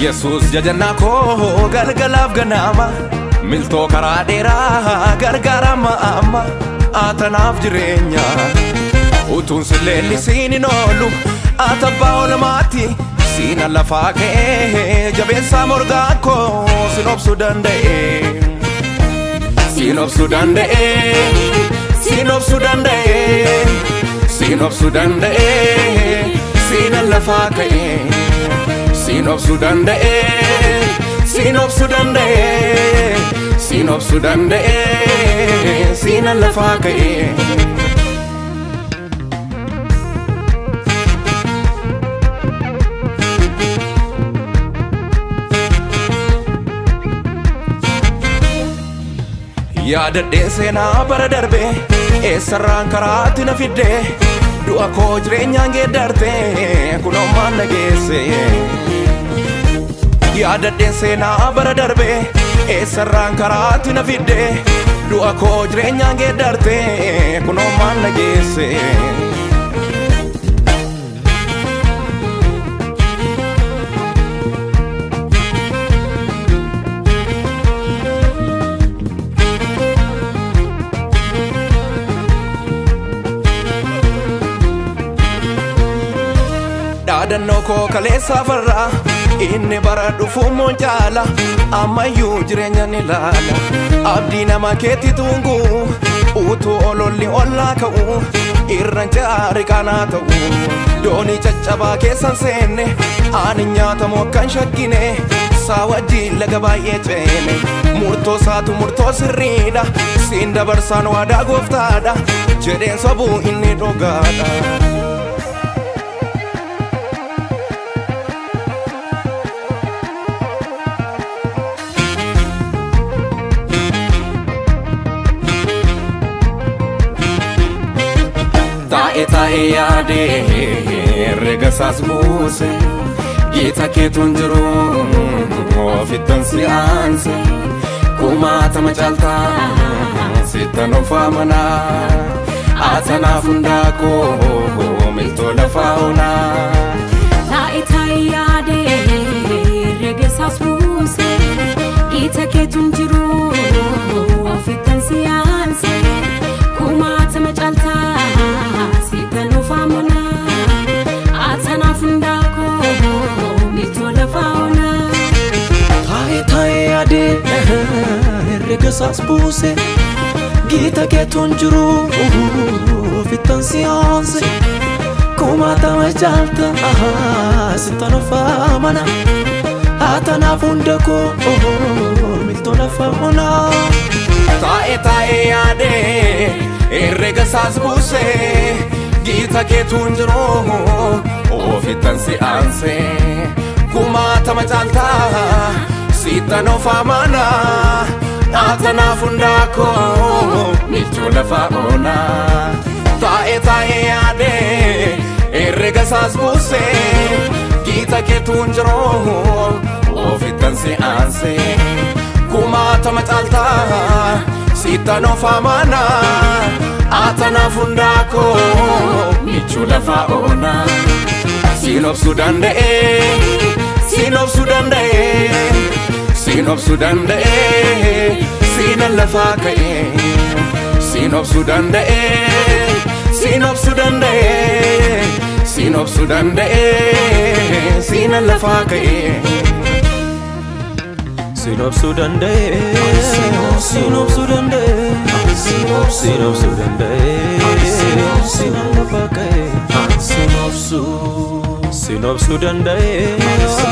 Yesus jajana ko galgalaf ganama milto karadera gargara ma'ama atanaf jirenya utun sileli sininolu atabba olmati sina lafake jabensa morgako sinop sudande sinop sudande sinop sudande sinop sudande sina lafake sinop sudande sinop sudande sinop sudande sina lafake Yada desena bara darbe esarran karati na fidde du'a ko jirenya ngedarte kuno manna gese Yada desena bara darbe esarran karati na fidde du'a ko jirenya ngedarte kuno manna gese Dadanno ko kalesa farra inni bara dhufu monjala amayu jirenya ni lala abdi nama keti tungu utu ololli olla ka'u irran jaari kana ta'u doni caccaba keessan seenne ani nyaata mokkan shakkine sawaji laga baay'ee ceene murtoo saatu murtoo sirriidha siin dabarsaan waadaa gooftaadha jedheen sobuu inni dhugaadha Tae yade regasas muse Gita ketun jiru ofitan sianse Kumata macalta sitan ofamana Atana fundako milto la fauna Tae yade regasas muse Gita ketun jiru ofitan sianse Kumata macalta Regasas buse Gita ketun jiru fitan sianse Kumata macalta sitan ofamana Atana fundako milto la fauna Tae yade regasas buse Gita ketun jiru fitan sianse Kumata macalta sitan ofamana Atana fundako milto la fauna Tae yade regasas buse Gita ketun jiru ofitan sianse Kumata macalta sitan ofamana Atana fundako milto la fauna Sinop sudande sinop sudande Sinop sudande sina lafake Sinop sudande sinop sudande sinop sudande sina lafake Sinop sudande sinop sudande sinop sudande sina lafake Sinop sudande